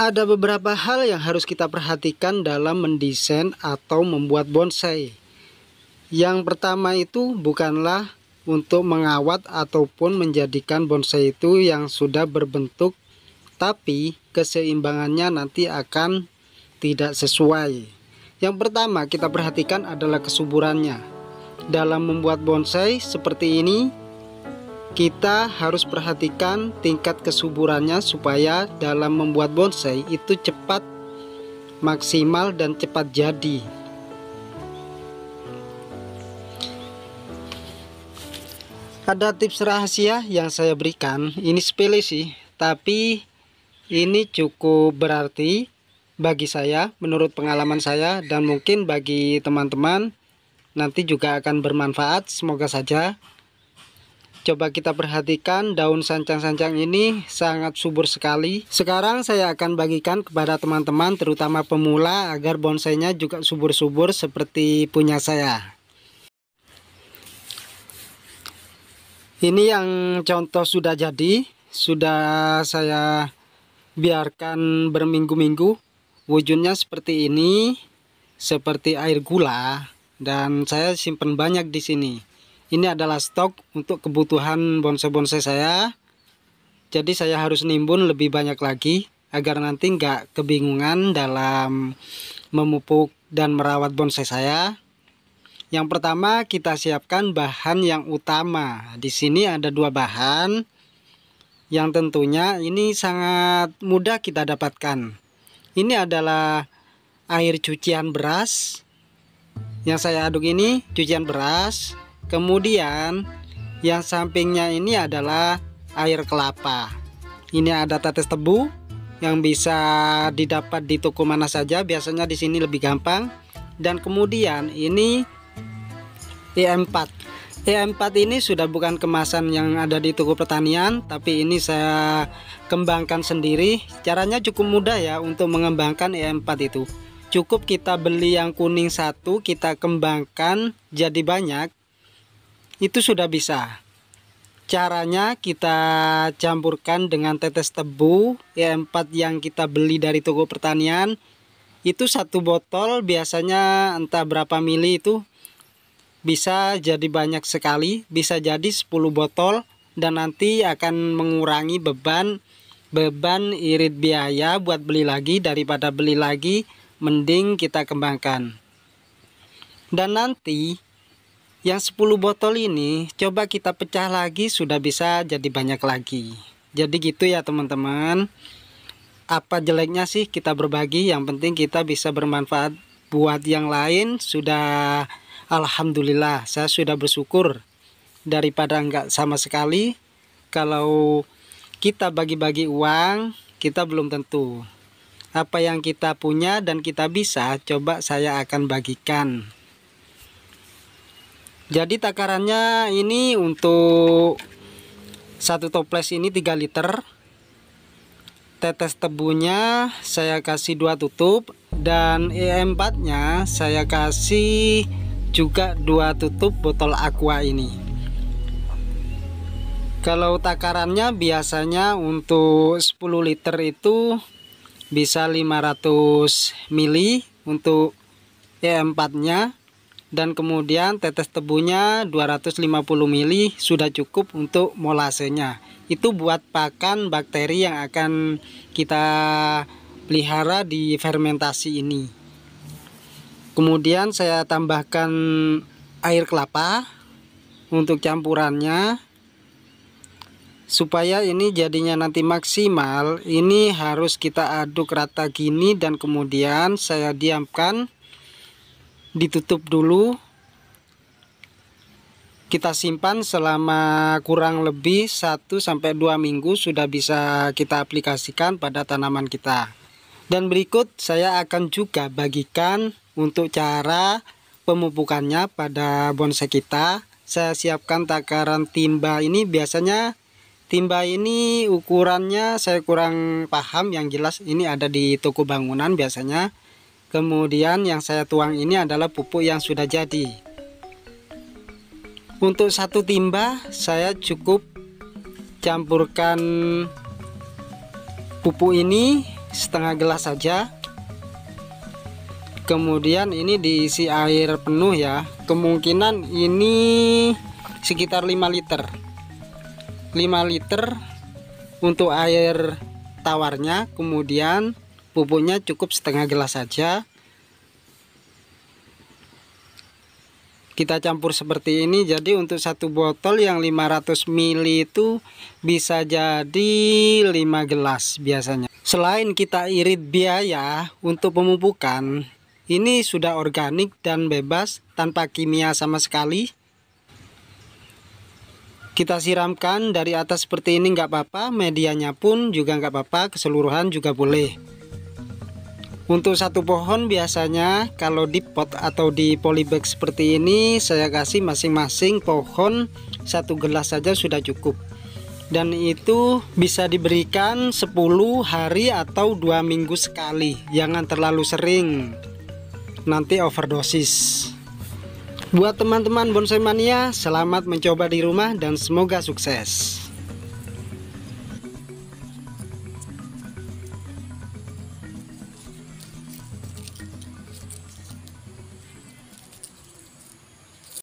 Ada beberapa hal yang harus kita perhatikan dalam mendesain atau membuat bonsai. Yang pertama itu bukanlah untuk mengawat ataupun menjadikan bonsai itu yang sudah berbentuk, tapi keseimbangannya nanti akan tidak sesuai. Yang pertama kita perhatikan adalah kesuburannya. Dalam membuat bonsai seperti ini, kita harus perhatikan tingkat kesuburannya supaya dalam membuat bonsai itu cepat, maksimal, dan cepat jadi. Ada tips rahasia yang saya berikan, ini sepele sih, tapi ini cukup berarti bagi saya, menurut pengalaman saya, dan mungkin bagi teman-teman nanti juga akan bermanfaat, semoga saja. Coba kita perhatikan daun sancang-sancang ini sangat subur sekali. Sekarang saya akan bagikan kepada teman-teman terutama pemula agar bonsainya juga subur-subur seperti punya saya. Ini yang contoh sudah jadi, sudah saya biarkan berminggu-minggu. Wujudnya seperti ini, seperti air gula, dan saya simpan banyak di sini. Ini adalah stok untuk kebutuhan bonsai-bonsai saya. Jadi saya harus nimbun lebih banyak lagi agar nanti nggak kebingungan dalam memupuk dan merawat bonsai saya. Yang pertama kita siapkan bahan yang utama. Di sini ada dua bahan yang tentunya ini sangat mudah kita dapatkan. Ini adalah air cucian beras. Yang saya aduk ini cucian beras. Kemudian yang sampingnya ini adalah air kelapa. Ini ada tetes tebu yang bisa didapat di toko mana saja, biasanya di sini lebih gampang. Dan kemudian ini E4. E4 ini sudah bukan kemasan yang ada di toko pertanian, tapi ini saya kembangkan sendiri. Caranya cukup mudah ya untuk mengembangkan E4 itu. Cukup kita beli yang kuning satu, kita kembangkan jadi banyak. Itu sudah bisa. Caranya kita campurkan dengan tetes tebu E4 yang kita beli dari toko pertanian. Itu satu botol biasanya entah berapa mili, itu bisa jadi banyak sekali, bisa jadi 10 botol, dan nanti akan mengurangi beban irit biaya buat beli lagi. Daripada beli lagi, mending kita kembangkan. Dan nanti yang 10 botol ini coba kita pecah lagi, sudah bisa jadi banyak lagi. Jadi gitu ya teman-teman. Apa jeleknya sih kita berbagi, yang penting kita bisa bermanfaat buat yang lain. Sudah alhamdulillah, saya sudah bersyukur daripada enggak sama sekali. Kalau kita bagi-bagi uang, kita belum tentu. Apa yang kita punya dan kita bisa, coba saya akan bagikan. Jadi takarannya ini untuk satu toples ini 3 liter. Tetes tebunya saya kasih 2 tutup, dan E4 nya saya kasih juga 2 tutup botol aqua ini. Kalau takarannya biasanya untuk 10 liter itu bisa 500 mili untuk E4 nya. Dan kemudian tetes tebunya 250 mili sudah cukup untuk molasenya. Itu buat pakan bakteri yang akan kita pelihara di fermentasi ini. Kemudian saya tambahkan air kelapa untuk campurannya. Supaya ini jadinya nanti maksimal, ini harus kita aduk rata gini, dan kemudian saya diamkan. Ditutup dulu, kita simpan selama kurang lebih 1-2 minggu, sudah bisa kita aplikasikan pada tanaman kita. Dan berikut saya akan juga bagikan untuk cara pemupukannya pada bonsai kita. Saya siapkan takaran timba ini. Biasanya timba ini ukurannya saya kurang paham, yang jelas ini ada di toko bangunan biasanya. Kemudian yang saya tuang ini adalah pupuk yang sudah jadi. Untuk satu timba saya cukup campurkan pupuk ini setengah gelas saja. Kemudian ini diisi air penuh ya, kemungkinan ini sekitar 5 liter 5 liter untuk air tawarnya. Kemudian pupuknya cukup setengah gelas saja. Kita campur seperti ini. Jadi untuk satu botol yang 500 ml itu bisa jadi 5 gelas biasanya. Selain kita irit biaya untuk pemupukan, ini sudah organik dan bebas tanpa kimia sama sekali. Kita siramkan dari atas seperti ini nggak apa-apa, medianya pun juga nggak apa-apa, keseluruhan juga boleh. Untuk satu pohon biasanya kalau di pot atau di polybag seperti ini, saya kasih masing-masing pohon 1 gelas saja sudah cukup. Dan itu bisa diberikan 10 hari atau 2 minggu sekali. Jangan terlalu sering, nanti overdosis. Buat teman-teman bonsai mania, selamat mencoba di rumah dan semoga sukses.